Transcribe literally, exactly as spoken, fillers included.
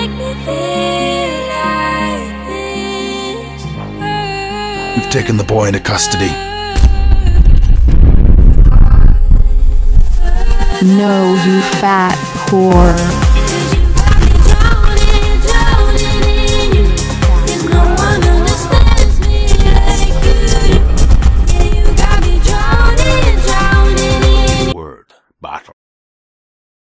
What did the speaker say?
We've taken the boy into custody. No, you fat whore.